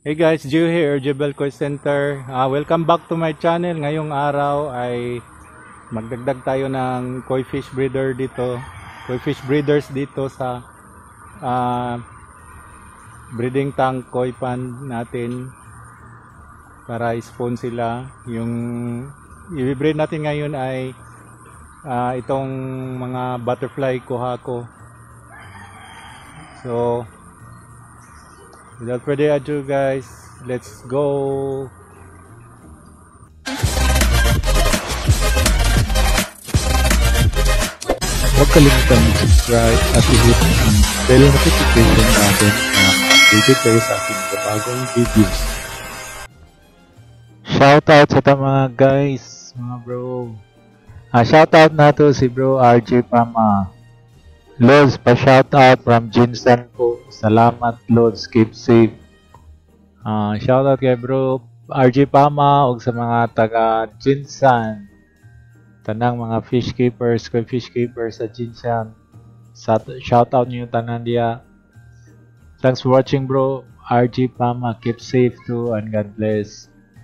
Hey guys, Gio here, Jebel Koi Center. Welcome back to my channel. Ngayong araw ay magdagdag tayo ng koi fish breeder dito. Koi fish breeders dito sa breeding tank koi pond natin para spawn sila. Yung i-breed natin ngayon ay itong mga butterfly kuhako. So without further ado guys, let's go! Huwag kalimutan mag-subscribe at i-hit ang bell notification natin na updated kayo sa ating bagong videos. Shoutout sa mga guys, mga bro. Shoutout na to si bro RJ Pama. Lods, pa-shoutout from Jinsan po. Salamat Lods, keep safe. Shoutout kay bro RJ Pama ug sa mga taga Jinsan. Tanang mga fish keepers, kay fish keepers sa Jinsan. Shoutout niyo tanan dia. Thanks for watching bro RJ Pama. Keep safe too and God bless.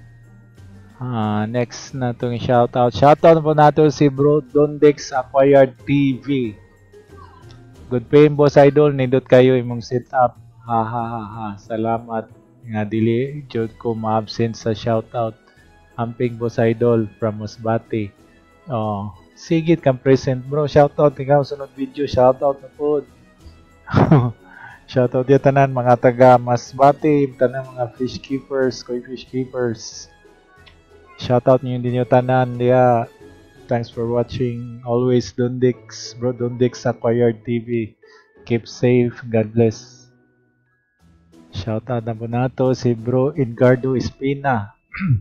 Next na itong shoutout. Shoutout po natin si bro Dondex Acquired TV. Good paying boss idol, nindot kayo imong setup. Salamat nga dili jud ko ma-absent sa shoutout. Amping boss idol from Masbate. Sigit kang present bro. Shoutout ikaw sunod video. Shoutout na po. Shoutout ya tanan mga taga Masbate, tanan mga fish keepers, koi fish keepers. Shoutout niyo din yung tanan dia. Thanks for watching. Always Dondix, bro Dondix Acquired TV. Keep safe. God bless. Shoutout na po nato si bro Edgardo Espina.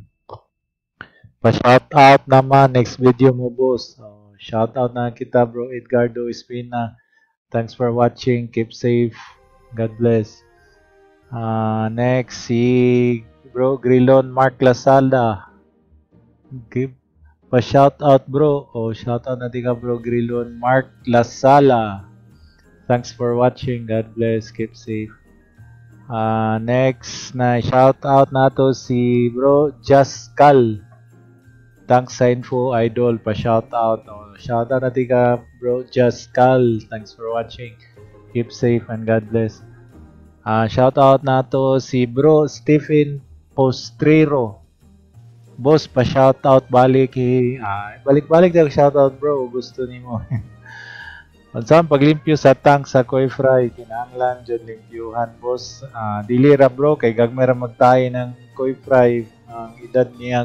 Pa-shoutout naman next video mo boss. Shoutout na kita bro Edgardo Espina. Thanks for watching. Keep safe. God bless. Next si bro Grilon Mark Lasala. Pa-shoutout bro. Shoutout na ka bro Grilon Mark Lasala. Thanks for watching. God bless. Keep safe. Next na shoutout nato si bro Jaskal. Thanks sa info idol. Pa-shoutout. Shoutout na ka bro Jaskal. Thanks for watching. Keep safe and God bless. Shoutout nato si bro Stephen Postrero. Boss, pa-shoutout balik balik-balik daw shoutout bro, gusto nimo. Unsang paglimpyo sa tank sa koi fry, kinahanglan jud limpyuhan boss. Dili ra bro kay gagmay ra magtahi ng koi fry. Ang edad niya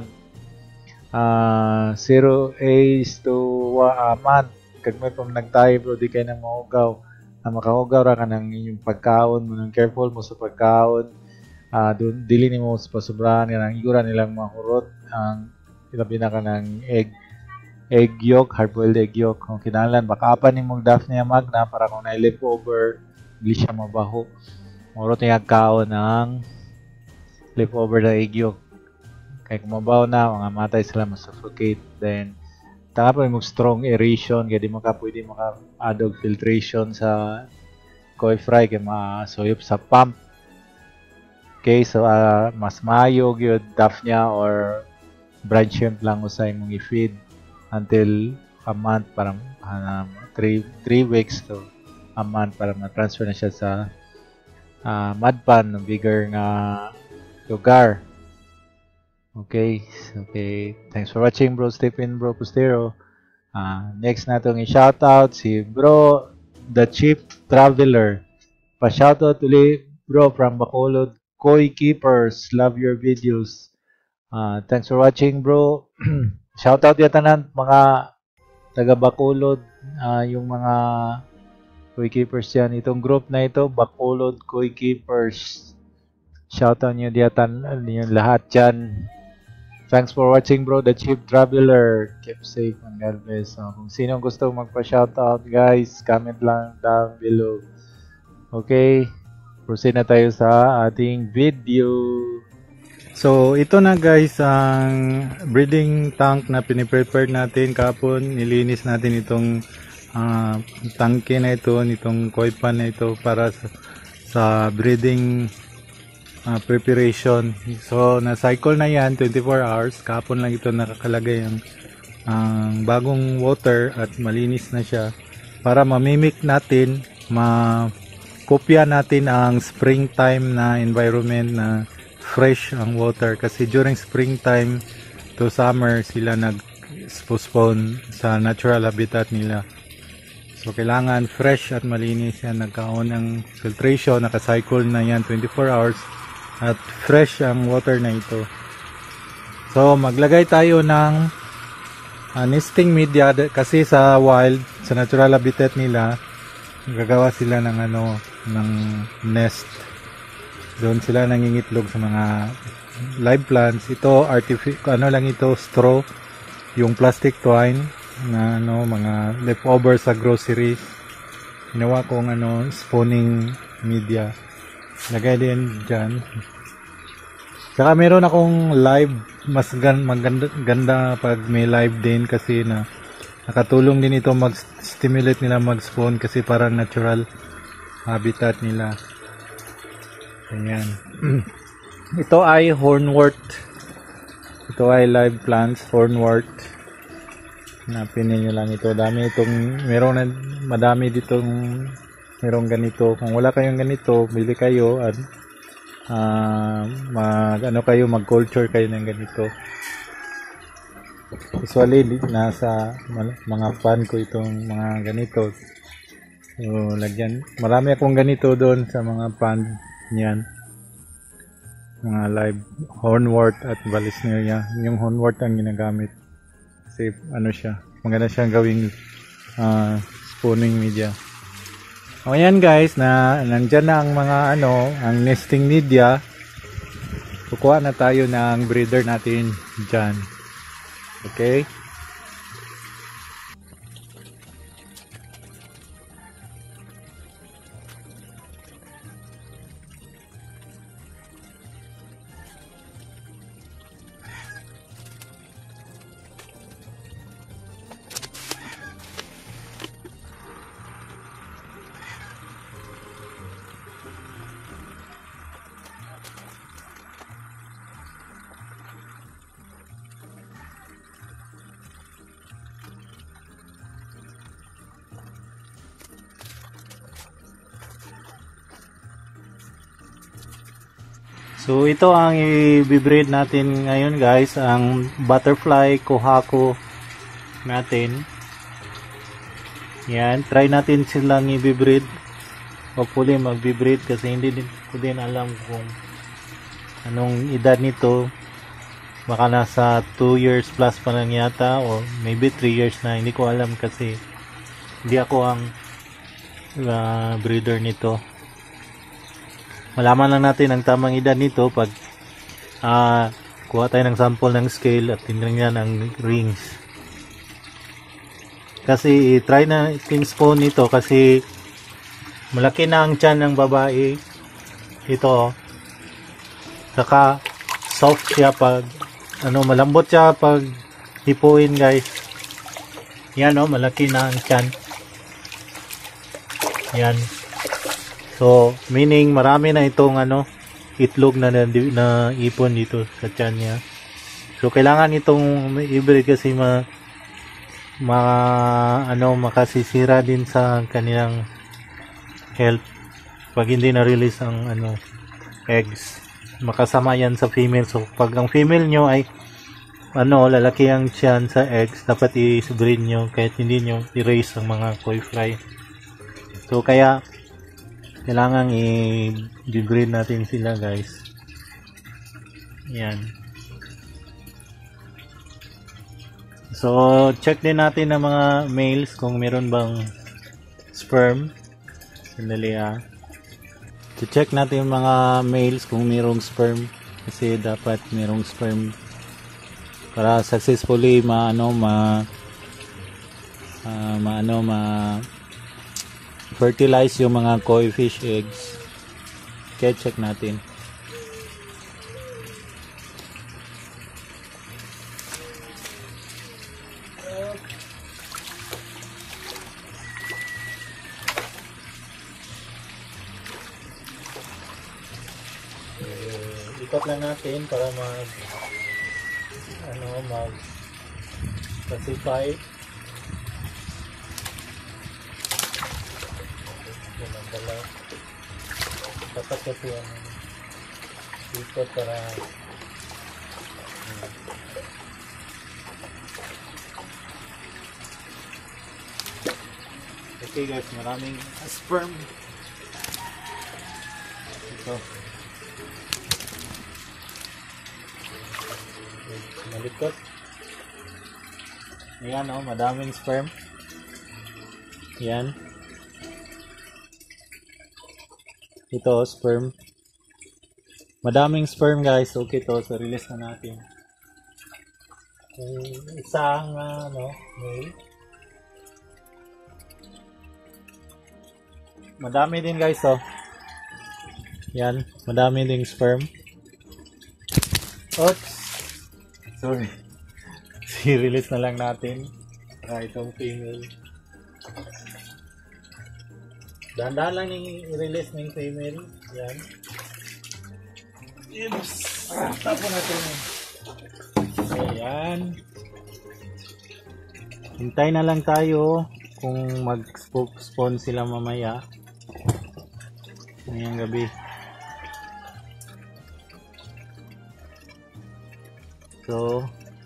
0 days to a month. Gagmay pa nagtahi bro, di kay nang mahugaw. Makahugaw ra ka ng inyong pagkaon mo, nang careful mo sa pagkaon. Dili nimo sa pasubrahan nga nang igura nilang mahurot ang ilabi na ka ng egg yolk, hard-boiled egg yolk. Kung kinahanglan baka apan nimong Daphnia magna para kung na leftover dili siya mabaho. Mahurot niya kaon ng leftover na egg yolk. Kaya kung mabaho na mga matay sila masuffocate. Then taka pa nimong strong aeration kaya di mo ka pwede maka-adog filtration sa koi fry kaya masuyop sa pump. Okay, so mas maayo gyud Daphnia or brine shrimp lang usay mong i-feed until a month, parang 3 weeks to a month para ma-transfer na siya sa mud pan ng bigger nga lugar. Okay. Thanks for watching bro Stephen bro Postero. Next na itong i-shoutout si bro The Cheap Traveler. Pa-shoutout ulit bro from Bacolod Koi Keepers. Love your videos. Thanks for watching bro. Shoutout ya tanan mga taga Bacolod, yung mga Koi Keepers yan. Itong group na ito, Bacolod Koi Keepers. Shoutout nyo diatan yung lahat dyan. Thanks for watching bro The Cheap Traveler. Keep safe and God bless. Kung sino gusto magpa-shoutout guys, comment lang down below. Okay, proceed na tayo sa ating video. So ito na guys ang breeding tank na piniprepare natin kahapon. Nilinis natin itong tangke na ito, itong koi pan na ito para sa breeding preparation. So na-cycle na yan 24 hours. Kahapon lang ito nakakalagay ang bagong water at malinis na siya para mamimik natin, kopya natin ang springtime na environment na fresh ang water, kasi during springtime to summer sila nag-postpone sa natural habitat nila. So kailangan fresh at malinis yan, nagkaon ng filtration, naka-cycle na yan 24 hours at fresh ang water na ito. So maglagay tayo ng nesting media kasi sa wild, sa natural habitat nila, gagawa sila ng ng nest. Doon sila nangingitlog sa mga live plants. Ito lang ito, straw, yung plastic twine na mga leftover sa groceries. Ginawa kong spawning media. Lagay din diyan. Saka meron akong live, mas maganda pag may live din kasi nakatulong din ito mag-stimulate nila mag-spawn kasi parang natural habitat nila. Ayan. Ito ay hornwort. Ito ay live plants, hornwort. Hanapin niyo lang ito. Madami ditong merong ganito. Kung wala kayong ganito, bili kayo at mag-culture kayo ng ganito. Usually nasa mga fan ko itong mga ganito. So, marami akong ganito doon sa mga fan niyan. Mga live hornwort at valisneria. Yung hornwort ang ginagamit. Kasi maganda siyang gawing spawning media. O yan guys, nandyan na ang mga ang nesting media. Kukuha na tayo ng breeder natin dyan. Okay? So ito ang i-breed natin ngayon guys, ang butterfly kohako natin. Yan, try natin silang i-breed. Hopefully mag-breed kasi hindi ko din alam kung anong edad nito. Baka nasa 2 years plus pa lang yata o maybe 3 years na, hindi ko alam kasi hindi ako ang breeder nito. Malaman lang natin ang tamang edad nito pag kuha tayo ng sample ng scale at tinignan ang rings. Kasi try na iting spawn nito kasi malaki na ang tiyan ng babae. Ito. Saka soft siya pag malambot siya pag hipuin guys. Yan malaki na ang tiyan. Yan. So, meaning marami na itong itlog na ipon dito sa tiyan niya. So, kailangan itong i-breed kasi makasisira din sa kanilang health pag hindi na-release ang eggs. Makasama yan sa female. So, pag ang female nyo ay lalaki ang tiyan sa eggs, dapat i-breed nyo kahit hindi nyo i-raise ang mga koi fly. So, kaya kailangan i-breed natin sila guys. Yan. So, check din natin ang mga males kung meron bang sperm. Sandali check natin yung mga males kung merong sperm. Kasi dapat merong sperm para successfully fertilize yung mga koi fish eggs. Okay, check natin. ikot lang natin para mag pacify. Dapat kasi ikot para okay guys, maraming sperm ito. Malikot. Ayan madaming sperm. Yan. Ito sperm. Madaming sperm guys. Okay to, so release na natin. Isang male. Madami din guys Yan, madami ding sperm. Oops. Sorry. I-release na lang natin. Itong female. Dahan-dahan lang i-release ng female. Yan. Oops. Tapos natin. Ayan. Hintay na lang tayo kung mag-spawn sila mamaya. Ngayong gabi. So,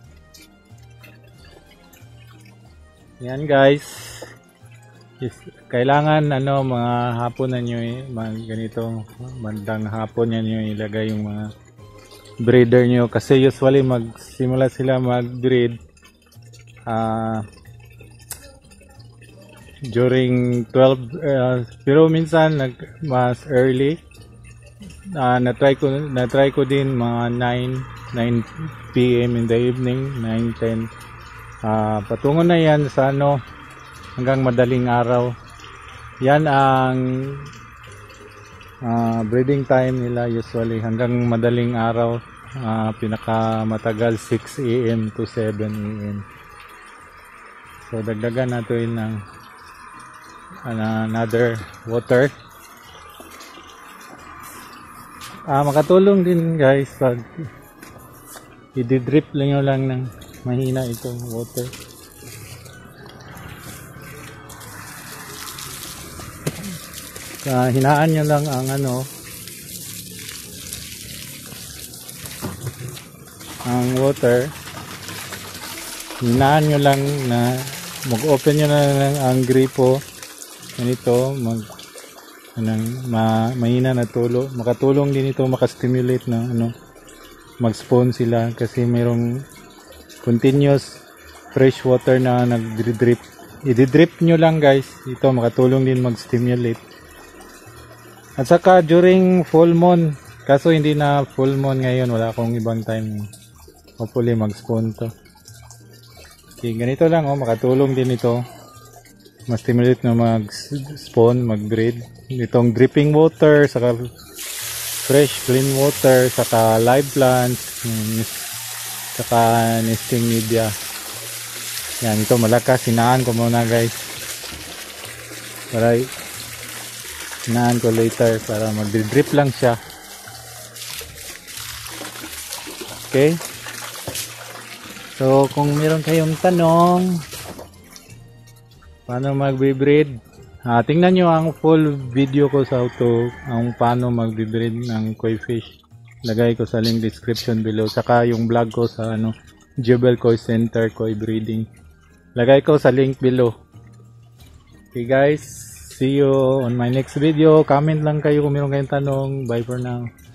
yan guys. Kailangan mga hapon na nyo ganitong bandang hapon yan nyo ilagay yung mga breeder nyo kasi usually magsimula sila mag-breed during 12 pero minsan mas early. Na-try ko din mga 9 PM in the evening, 9-10 patungo na yan sa hanggang madaling araw. Yan ang breeding time nila usually hanggang madaling araw. Pinakamatagal 6 AM to 7 AM. So dagdagan natin ng another water. Makatulong din guys pag i-drip lang ng mahina itong water. Hinaan nyo lang ang ang water. Hinaan nyo lang na mag-open nyo na lang ang gripo. Ganito, mahina na tulo. Makatulong din ito, makastimulate na mag-spawn sila kasi mayroong continuous fresh water na nag-drip. I-drip nyo lang guys. Ito makatulong din mag-stimulate. At saka during full moon, kaso hindi na full moon ngayon, wala akong ibang time. Hopefully mag-spawn to. Okay, ganito lang makatulong din ito. Ma-stimulate na mag-spawn, mag-breed. Itong dripping water, saka fresh clean water, saka live plants, saka nesting media. Yan, ito malakas. Hinaan ko muna guys. Para hinaan ko later para mag-drip lang siya. Okay. So, kung meron kayong tanong, paano magbe-breed? Tingnan nyo ang full video ko sa paano magbe-breed ng koi fish. Lagay ko sa link description below. Saka yung vlog ko sa Jebel Koi Center Koi Breeding. Lagay ko sa link below. Okay guys, see you on my next video. Comment lang kayo kung meron kayong tanong. Bye for now.